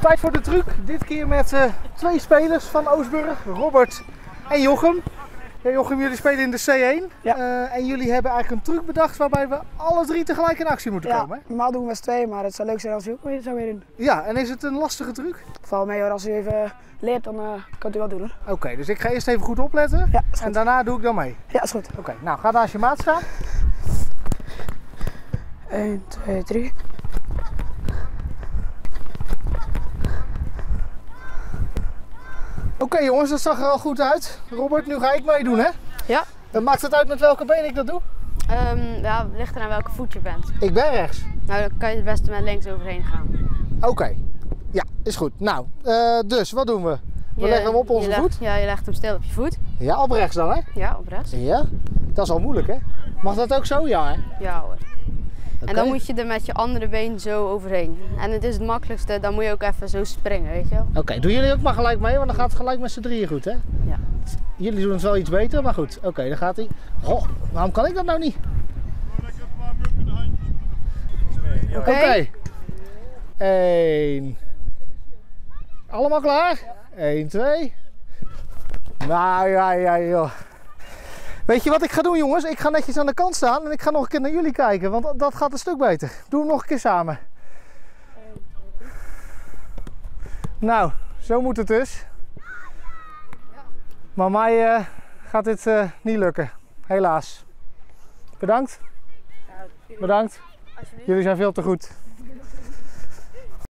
Tijd voor de truc. Dit keer met twee spelers van Oostburg, Robert en Jochem. Ja, Jochem, jullie spelen in de C1. Ja. En jullie hebben eigenlijk een truc bedacht waarbij we alle drie tegelijk in actie moeten komen. Hè? Normaal doen we met z'n tweeën, maar het zou leuk zijn als u ook zo weer doen. Ja, en is het een lastige truc? Val mee hoor, als u even leert, dan kunt u wel doen hoor. Oké, dus ik ga eerst even goed opletten Ja, is en goed. daarna doe ik dan mee. Ja, is goed. Oké, nou ga naast je maat staan. 1, 2, 3. Oké jongens, dat zag er al goed uit. Robert, nu ga ik meedoen hè? Ja. Maakt het uit met welke been ik dat doe? Ja, het ligt eraan welke voet je bent. Ik ben rechts. Nou, dan kan je het beste met links overheen gaan. Oké, ja, is goed. Nou, dus wat doen we? We leggen hem op onze voet? Ja, je legt hem stil op je voet. Ja, op rechts dan hè? Ja, op rechts. Ja, dat is al moeilijk hè? Mag dat ook zo? Ja hè? Ja hoor. Oké. En dan moet je er met je andere been zo overheen. En het is het makkelijkste, dan moet je ook even zo springen, weet je wel. Oké, doen jullie ook maar gelijk mee, want dan gaat het gelijk met z'n drieën goed hè? Ja. Jullie doen het wel iets beter, maar goed. Oké, dan gaat hij. Goh, waarom kan ik dat nou niet? Oké. 1. Allemaal klaar? 1, 2. Nou ja joh. Weet je wat ik ga doen jongens? Ik ga netjes aan de kant staan en ik ga nog een keer naar jullie kijken, want dat gaat een stuk beter. Doe hem nog een keer samen. Nou, zo moet het dus. Maar mij gaat dit niet lukken, helaas. Bedankt. Bedankt. Jullie zijn veel te goed.